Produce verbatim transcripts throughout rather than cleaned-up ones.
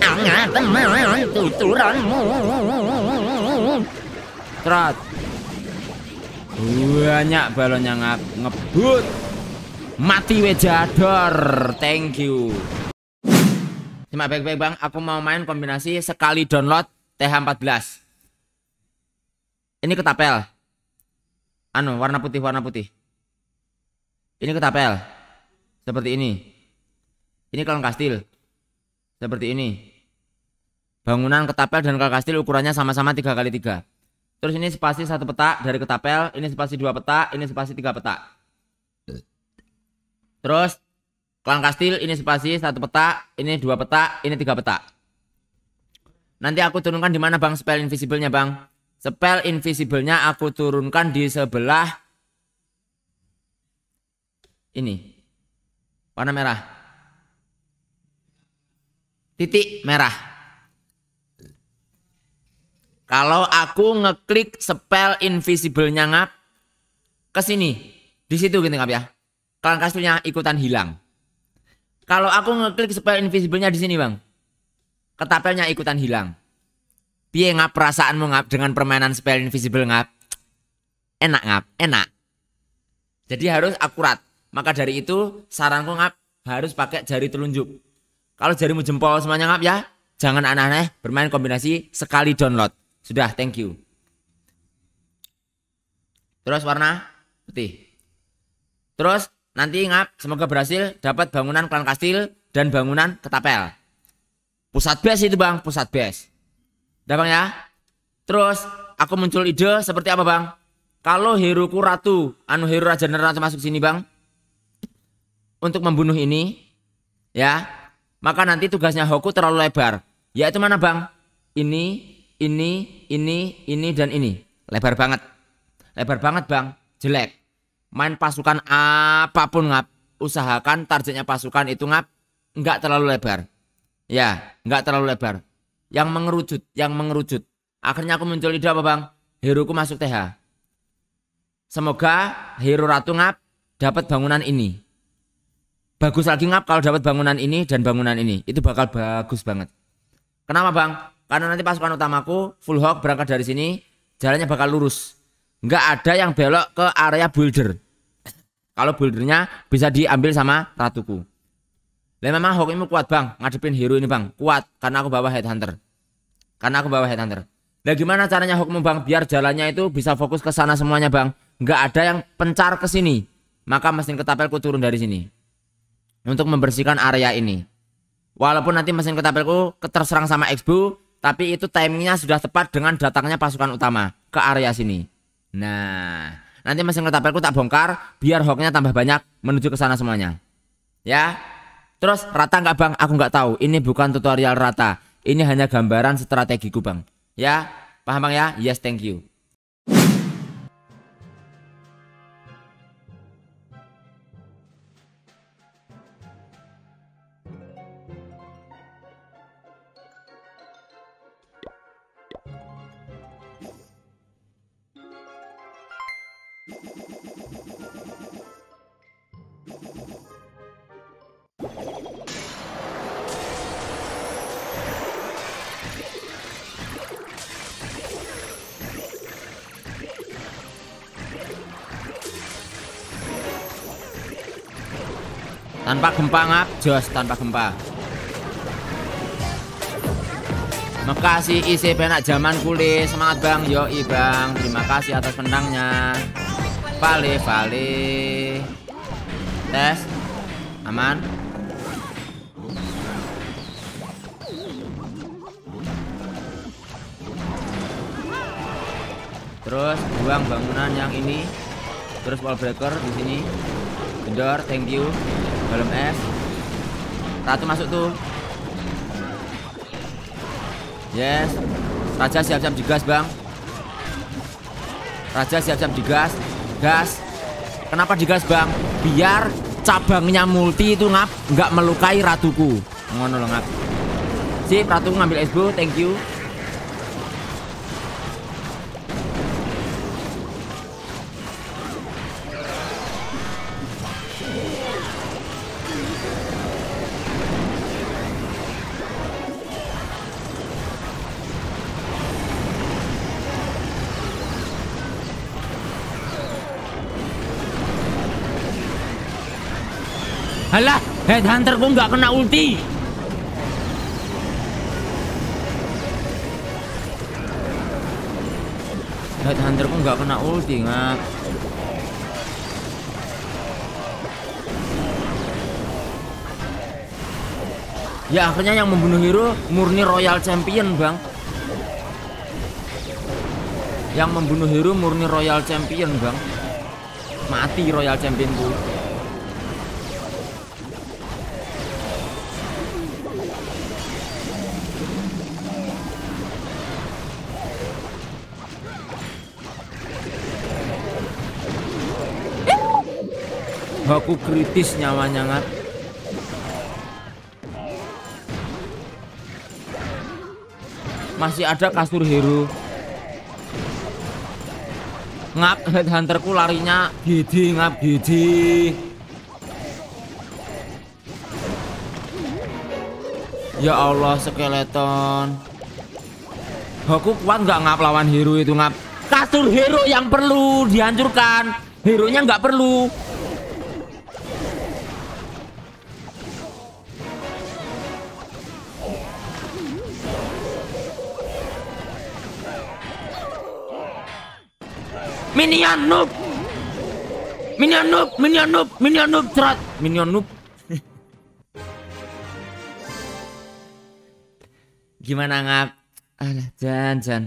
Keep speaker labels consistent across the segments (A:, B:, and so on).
A: Angatan tuturanmu.
B: Trot. Banyak balonnya ngap ngebut. Mati wejador. Thank you. Simak baik-baik bang, aku mau main kombinasi sekali download T H empat belas. Ini ketapel. Anu, warna putih, warna putih. Ini ketapel. Seperti ini. Ini kaleng kastil. Seperti ini. Bangunan ketapel dan kaleng kastil ukurannya sama-sama tiga kali tiga. Terus ini spasi satu petak dari ketapel. Ini spasi dua petak. Ini spasi tiga petak. Terus kaleng kastil ini spasi satu petak. Ini dua petak. Ini tiga petak. Nanti aku turunkan di mana bang spell invisible-nya bang? Spell invisible-nya aku turunkan di sebelah ini. Warna merah. Titik merah. Kalau aku ngeklik spell invisible-nya ngap ke sini. Di situ gitu ngap ya. Kaleng kastilnya ikutan hilang. Kalau aku ngeklik spell invisible-nya di sini bang. Ketapelnya ikutan hilang. Piye ngap perasaanmu ngap dengan permainan spell invisible ngap? Enak ngap, enak. Jadi harus akurat. Maka dari itu saranku ngap harus pakai jari telunjuk. Kalau jarimu jempol semuanya ngap ya, jangan aneh-aneh bermain kombinasi sekali download. Sudah, thank you. Terus warna putih. Terus nanti ngap semoga berhasil dapat bangunan klan kastil dan bangunan ketapel. Pusat base itu bang, pusat base. Udah bang ya. Terus aku muncul ide seperti apa bang? Kalau heroku ratu, anu hero raja dan ratu masuk sini bang, untuk membunuh ini, ya, maka nanti tugasnya Hoku terlalu lebar. Yaitu mana bang? Ini, ini, ini, ini dan ini. Lebar banget, lebar banget bang. Jelek. Main pasukan apapun ngap, usahakan targetnya pasukan itu ngap nggak terlalu lebar. Ya, nggak terlalu lebar. Yang mengerucut, yang mengerucut. Akhirnya aku muncul ide apa bang? Heroku masuk T H. Semoga hero ratu ngap dapat bangunan ini. Bagus lagi ngap kalau dapat bangunan ini dan bangunan ini. Itu bakal bagus banget. Kenapa bang? Karena nanti pasukan utamaku full hawk berangkat dari sini. Jalannya bakal lurus. Nggak ada yang belok ke area builder. Kalau buildernya bisa diambil sama ratuku. Lah memang Hawk-mu kuat bang, ngadepin hero ini bang, kuat karena aku bawa headhunter. Karena aku bawa headhunter. Lah gimana caranya Hawk-mu bang biar jalannya itu bisa fokus ke sana semuanya bang? Nggak ada yang pencar ke sini. Maka mesin ketapelku turun dari sini untuk membersihkan area ini. Walaupun nanti mesin ketapelku terserang sama X-Bu, tapi itu timingnya sudah tepat dengan datangnya pasukan utama ke area sini. Nah, nanti mesin ketapelku tak bongkar biar Hawk-nya tambah banyak menuju ke sana semuanya. Ya. Terus rata nggak bang? Aku nggak tahu. Ini bukan tutorial rata. Ini hanya gambaran strategiku bang. Ya, paham bang ya? Yes, thank you. Tanpa gempa ngap, jos tanpa gempa. Makasih isi penak zaman kulit. Semangat bang, yoi bang. Terima kasih atas pendangnya. Vale, vale. Tes, aman. Terus buang bangunan yang ini. Terus wall breaker di sini. Kendor, thank you. Balon es. Ratu masuk tuh. Yes. Raja siap-siap digas bang. Raja siap-siap digas. Gas. Kenapa digas bang? Biar cabangnya multi itu ngap nggak melukai ratuku. Ngono loh ngap. Sip, ratuku ngambil esbo, thank you. Halah, headhunterku nggak kena ulti. Headhunterku nggak kena ulti, ngap. Ya akhirnya yang membunuh hero murni Royal Champion, Bang. Yang membunuh hero murni Royal Champion, Bang. Mati Royal Championku. Aku kritis nyawanya, ngap. Masih ada kasur hero. Ngap, headhunterku larinya gede, ngap, gede. Ya Allah, skeleton. Aku kuat nggak, ngap, lawan hero itu, ngap. Kasur hero yang perlu dihancurkan. Hero-nya nggak perlu. Minion noob. Minion noob, minion noob, minion noob, cerat. Minion noob. Gimana, ngap? Alah, jan jan.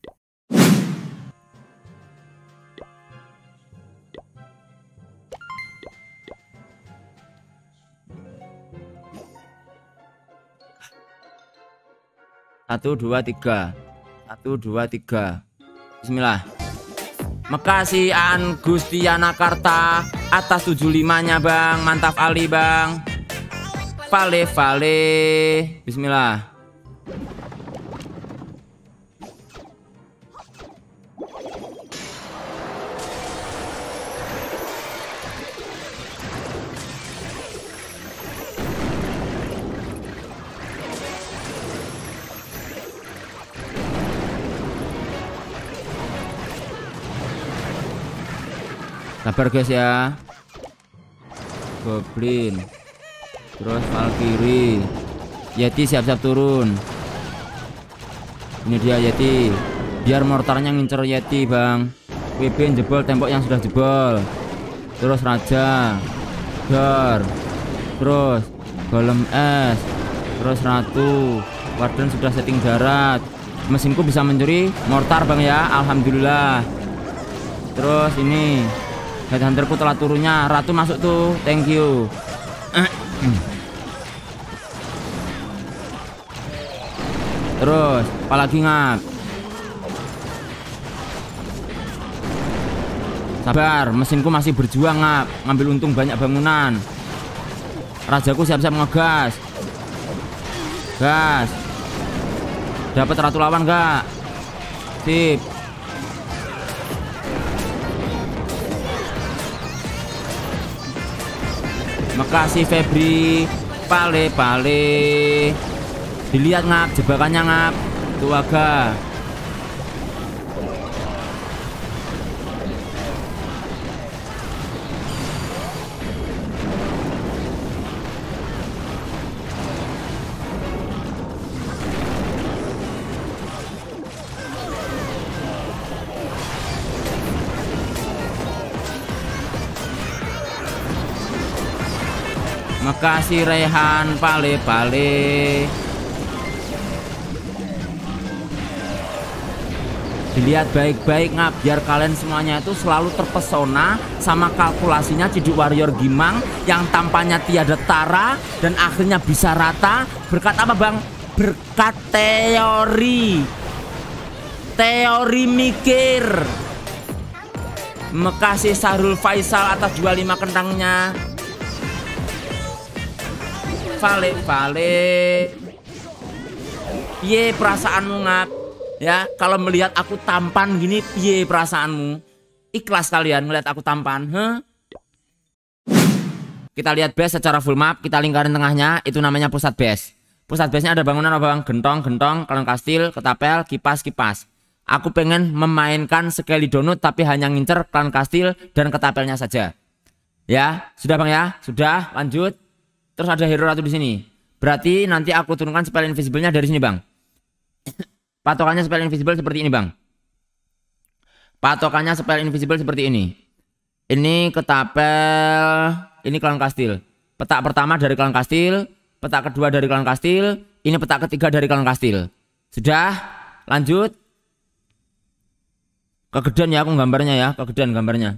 B: Satu, dua, tiga. Satu, dua, tiga. Bismillah. Makasih An Gustiana Karta atas tujuh puluh lima-nya, Bang. Mantap Ali, Bang. Vale vale. Bismillah. Sabar guys ya. Goblin. Terus Valkyrie. Yeti siap-siap turun. Ini dia Yeti. Biar mortarnya ngincer Yeti, Bang. W B jebol tembok yang sudah jebol. Terus Raja. Dor. Terus Golem es. Terus Ratu. Warden sudah setting darat. Mesinku bisa mencuri mortar, Bang ya. Alhamdulillah. Terus ini headhunterku telah turunnya. Ratu masuk tuh. Thank you. Terus apalagi, ngap? Sabar, mesinku masih berjuang, ngap. Ngambil untung banyak bangunan. Rajaku siap-siap ngegas. Gas. Dapat ratu lawan gak? Sip. Makasih Febri. Pale pale. Dilihat, ngap, jebakannya, ngap. Tuh agak. Makasih Rehan. Pale pale. Dilihat baik-baik, ngap, biar kalian semuanya itu selalu terpesona sama kalkulasinya Ciduk Warrior Gimang yang tampaknya tiada tara dan akhirnya bisa rata. Berkat apa, Bang? Berkat teori. Teori mikir. Makasih Sarul Faisal atas dua puluh lima kentangnya. Vale vale. Piye perasaanmu, ngap? Ya, kalau melihat aku tampan gini, piye perasaanmu? Ikhlas kalian melihat aku tampan, huh? Kita lihat base secara full map, kita lingkarin tengahnya, itu namanya pusat base. Pusat base-nya ada bangunan apa, Bang? Gentong, gentong, klan kastil, ketapel, kipas, kipas. Aku pengen memainkan sekali donut tapi hanya ngincer klan kastil dan ketapelnya saja. Ya, sudah, Bang ya? Sudah, lanjut. Terus ada hero ratu di sini. Berarti nanti aku turunkan spell invisible-nya dari sini, Bang. Patokannya spell invisible seperti ini, Bang. Patokannya spell invisible seperti ini. Ini ketapel, ini klan kastil. Petak pertama dari klan kastil, petak kedua dari klan kastil, ini petak ketiga dari klan kastil. Sudah, lanjut. Kegedean ya aku gambarnya ya, kegedean gambarnya.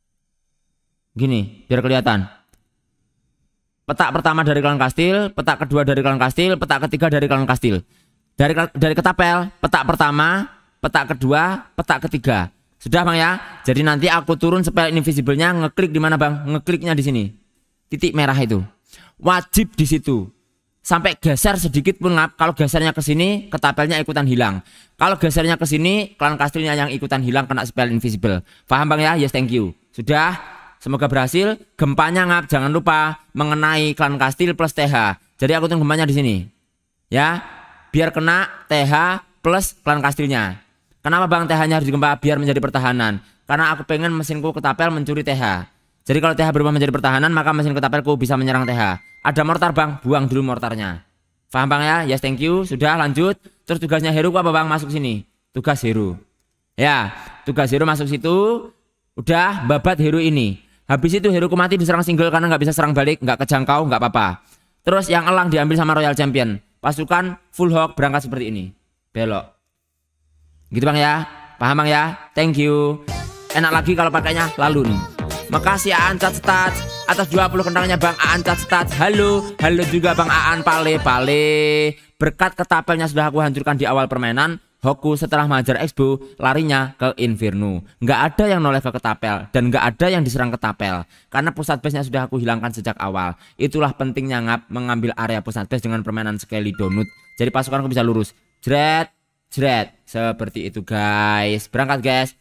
B: Gini, biar kelihatan. Petak pertama dari klan kastil, petak kedua dari klan kastil, petak ketiga dari klan kastil. Dari dari ketapel, petak pertama, petak kedua, petak ketiga. Sudah, Bang ya. Jadi nanti aku turun spell invisible-nya, ngeklik di mana, Bang? Ngekliknya di sini. Titik merah itu. Wajib di situ. Sampai geser sedikit pun ngap. Kalau gesernya ke sini, ketapelnya ikutan hilang. Kalau gesernya ke sini, klan kastilnya yang ikutan hilang kena spell invisible. Paham, Bang ya? Yes, thank you. Sudah. Semoga berhasil. Gempanya ngap, jangan lupa mengenai klan kastil plus T H. Jadi aku tunggu gempanya di sini. Ya, biar kena T H plus klan kastilnya. Kenapa, Bang, T H-nya harus digempa? Biar menjadi pertahanan. Karena aku pengen mesinku ketapel mencuri T H. Jadi kalau T H berubah menjadi pertahanan, maka mesin ketapelku bisa menyerang T H. Ada mortar, Bang, buang dulu mortarnya. Paham, Bang ya? Yes, thank you. Sudah, lanjut. Terus tugasnya hero apa, Bang? Masuk sini. Tugas hero. Ya, tugas hero masuk situ. Udah, babat hero ini. Habis itu heroku mati diserang single karena nggak bisa serang balik, nggak kejangkau, nggak apa-apa. Terus yang elang diambil sama Royal Champion. Pasukan full hawk berangkat seperti ini. Belok. Gitu, Bang ya. Paham, Bang ya? Thank you. Enak lagi kalau pakainya lalu nih. Makasih Aan Cat Stat atas dua puluh kentangnya, Bang Aan Cat Stat. Halo, halo juga Bang Aan Pale Pale. Berkat ketapelnya sudah aku hancurkan di awal permainan. Hoku setelah mengajar Expo larinya ke Inferno. Nggak ada yang noleh ke ketapel dan nggak ada yang diserang ketapel karena pusat base-nya sudah aku hilangkan sejak awal. Itulah pentingnya ngap mengambil area pusat base dengan permainan Skelly Donut. Jadi pasukanku bisa lurus. Jret, jret. Seperti itu, guys. Berangkat, guys.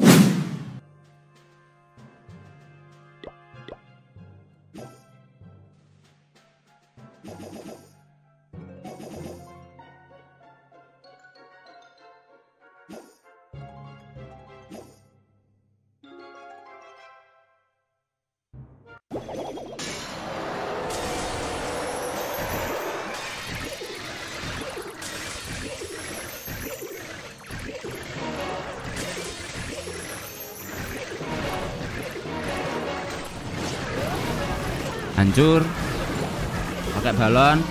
B: Hancur. Pakai balon.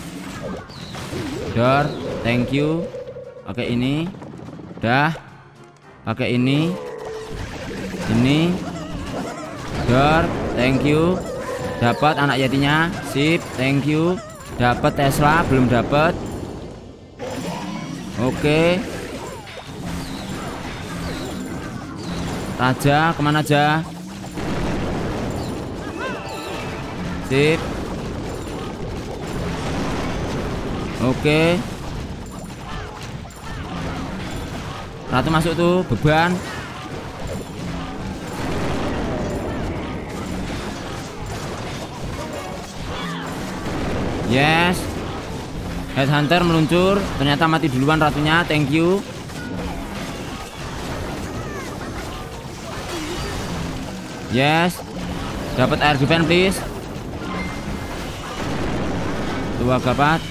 B: Door, thank you. Pakai ini. Dah. Pakai ini. Ini. Door, thank you. Dapat anak yatinya. Sip, thank you. Dapat Tesla, belum dapat. Oke. Raja, kemana aja? Sip. Oke. Ratu masuk tuh, beban. Yes. Headhunter meluncur, ternyata mati duluan ratunya, thank you. Yes. Dapat air defense please. Dua gapat.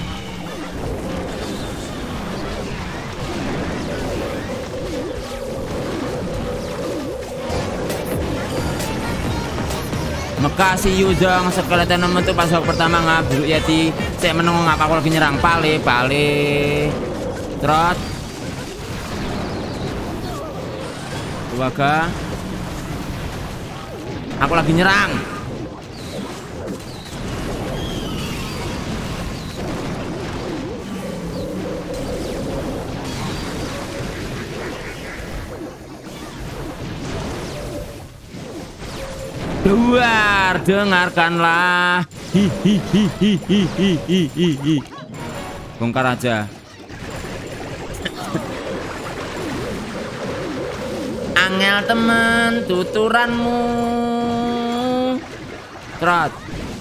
B: Makasih Yuzong skeleton membentuk pasok pertama ngap dulu Yeti. Saya menengok ngap aku lagi nyerang pale pale. Trot. Dua ga. Aku lagi nyerang. Luar, dengarkanlah. Hihihihihihihihi. Bongkar aja. Angel temen tuturanmu. Trot.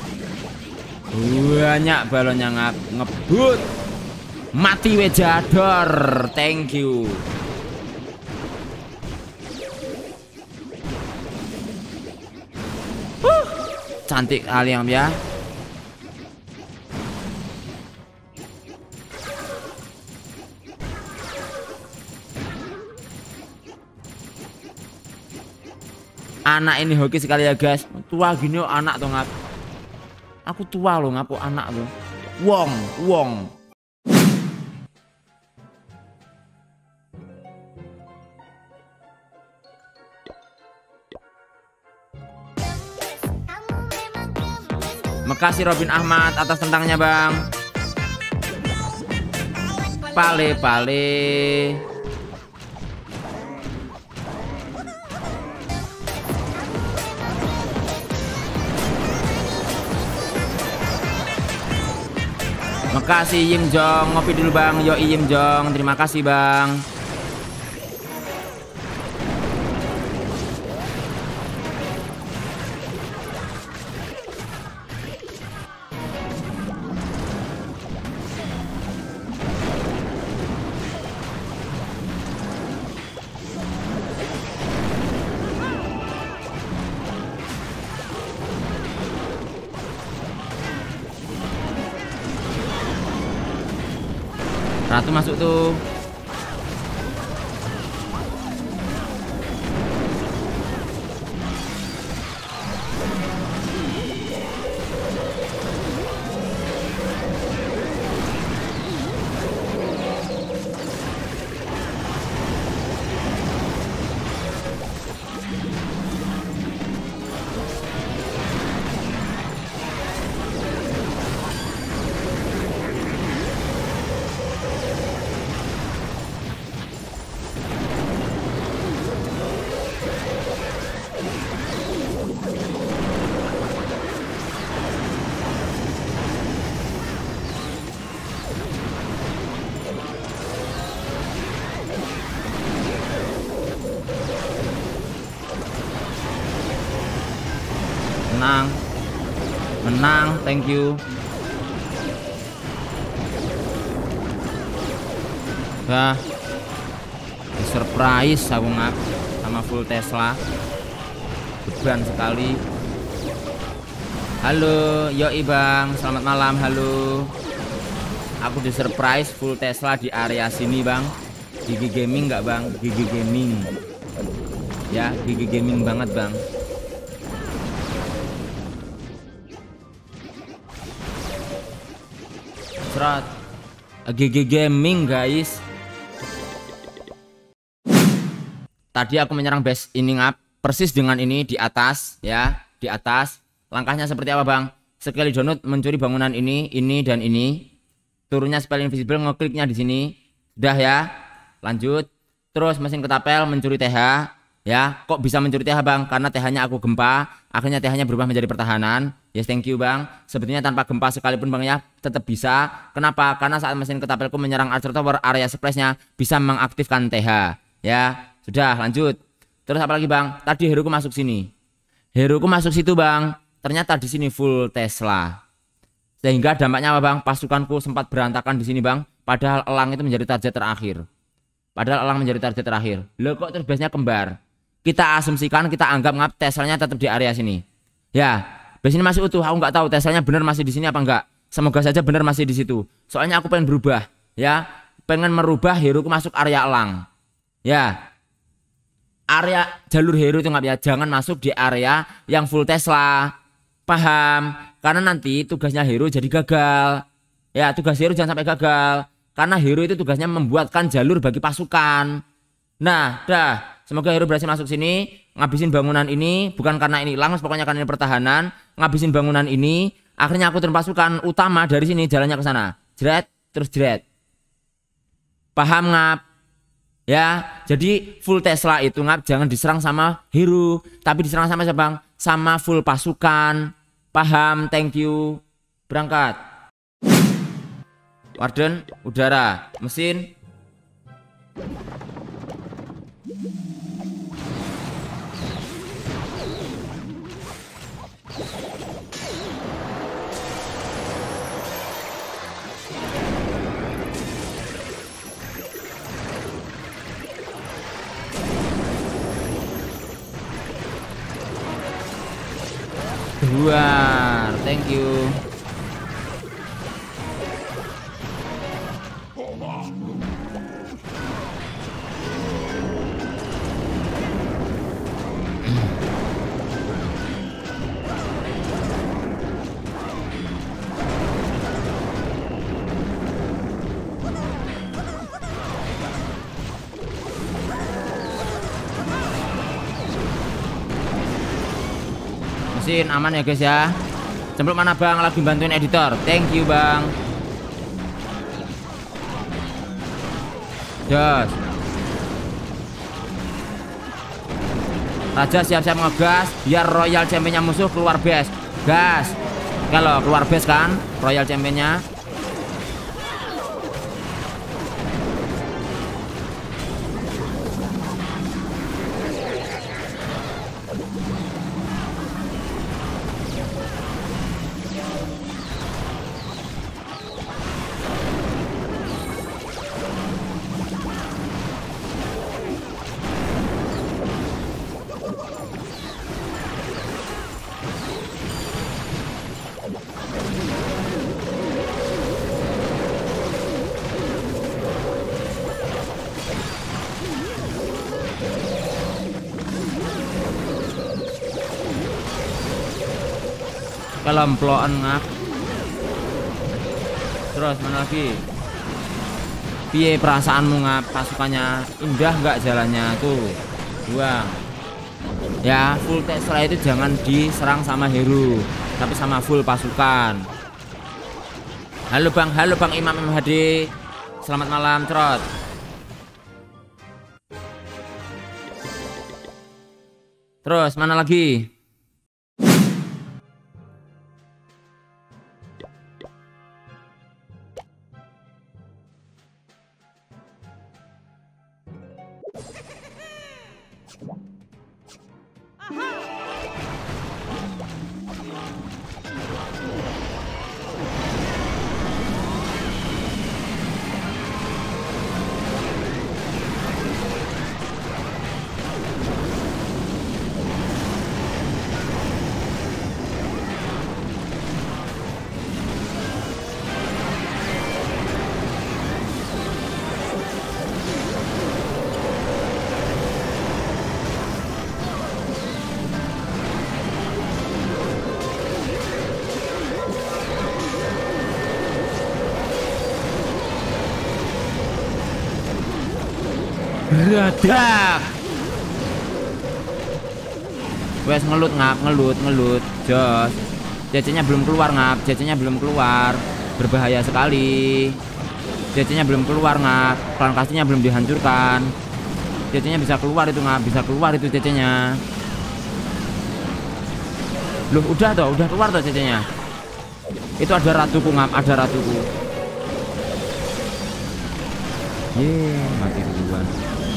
B: Banyak balonnya ngap ngebut. Mati wejador. Thank you. Cantik kali yang ya. Anak ini hoki sekali ya guys. Tua gini oh, anak tuh ngap. Aku tua loh ngapu anak tuh. Wong, wong. Makasih Robin Ahmad atas tentangnya bang. Pale pale. Makasih Yim Jong, ngopi dulu bang. Yoi Yim Jong, terima kasih bang. Ratu masuk tuh. Menang, menang, thank you. Bah, surprise aku ngap sama full Tesla, beban sekali. Halo, yoi bang, selamat malam, halo. Aku di surprise full Tesla di area sini bang. Gigi Gaming nggak bang? Gigi Gaming, ya Gigi Gaming banget bang. G G Gaming guys. Tadi aku menyerang base ini ngap persis dengan ini di atas ya, di atas. Langkahnya seperti apa bang? Sekali download mencuri bangunan ini, ini dan ini. Turunnya spell invisible, ngekliknya di sini. Udah ya. Lanjut. Terus mesin ketapel mencuri T H. Ya, kok bisa mencuri T H bang? Karena T H-nya aku gempa, akhirnya T H-nya berubah menjadi pertahanan. Yes, thank you bang. Sebetulnya tanpa gempa sekalipun bang ya, tetap bisa. Kenapa? Karena saat mesin ketapelku menyerang Archer Tower, area splash-nya bisa mengaktifkan T H. Ya, sudah lanjut. Terus apa lagi bang? Tadi heroku masuk sini. Heroku masuk situ bang. Ternyata di sini full Tesla. Sehingga dampaknya apa bang? Pasukanku sempat berantakan di sini bang. Padahal elang itu menjadi target terakhir. Padahal elang menjadi target terakhir. Loh kok terus base-nya kembar? Kita asumsikan, kita anggap ngap Teslanya tetap di area sini. Ya, base ini masih utuh. Aku nggak tahu Teslanya benar masih di sini apa enggak. Semoga saja benar masih di situ. Soalnya aku pengen berubah, ya, pengen merubah heroku masuk area elang. Ya, area jalur hero itu nggak ya. Jangan masuk di area yang full Tesla. Paham? Karena nanti tugasnya hero jadi gagal. Ya, tugas hero jangan sampai gagal. Karena hero itu tugasnya membuatkan jalur bagi pasukan. Nah, dah. Semoga hero berhasil masuk sini, ngabisin bangunan ini, bukan karena ini langsung, pokoknya karena ini pertahanan, ngabisin bangunan ini, akhirnya aku turun pasukan utama dari sini, jalannya ke sana. Jret, terus jret. Paham ngap? Ya, jadi full Tesla itu ngap jangan diserang sama hero, tapi diserang sama siapa bang? Sama full pasukan. Paham, thank you. Berangkat. Warden, udara, mesin. Luar, thank you. beresin aman ya guys ya. Cempluk mana bang, lagi bantuin editor. Thank you bang. Jos. Raja siap-siap ngegas biar Royal Championnya musuh keluar base. Gas. Kalau keluar base kan Royal Championnya. Kelemploan ngap. Terus mana lagi? Piye perasaanmu ngap? Pasukannya indah nggak jalannya tuh? Buang. Ya full Tesla itu jangan diserang sama hero, tapi sama full pasukan. Halo bang, halo bang Imam M H D. Selamat malam Trot. Terus mana lagi? Beradak. Wes ngelut ngap, ngelut, ngelut. Jos. C C-nya belum keluar ngap, C C-nya belum keluar. Berbahaya sekali. C C-nya belum keluar ngap, klan kasihnya belum dihancurkan. C C-nya bisa keluar itu ngap, bisa keluar itu C C-nya. Loh, udah toh, udah keluar toh C C-nya. Itu ada ratuku ngap, ada ratuku. Yeay, mati duluan.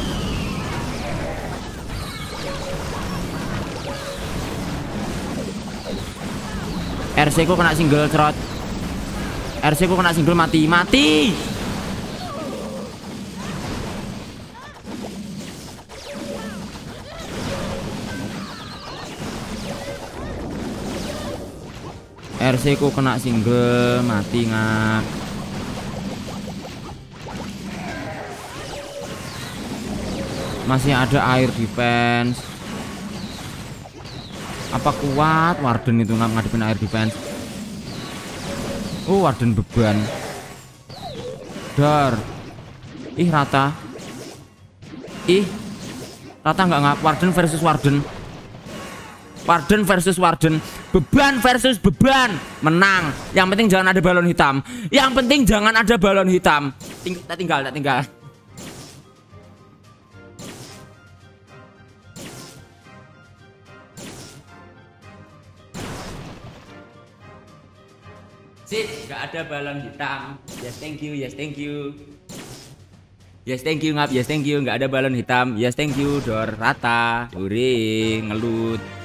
B: R C ku kena single Trot. R C ku kena single mati, mati. R C ku kena single mati ngap. Masih ada air defense. Apa kuat Warden itu nggak ngadepin air defense? Oh, Warden beban. Dar. Ih, rata. Ih. Rata nggak ngap. Warden versus Warden. Warden versus Warden. Beban versus beban. Menang. Yang penting jangan ada balon hitam. Yang penting jangan ada balon hitam. Ting tak tinggal, tak tinggal. Sip, gak ada balon hitam. Yes, thank you. Yes, thank you. Yes, thank you ngap. Yes, thank you. Gak ada balon hitam. Yes, thank you. Dor rata. Duri ngelut.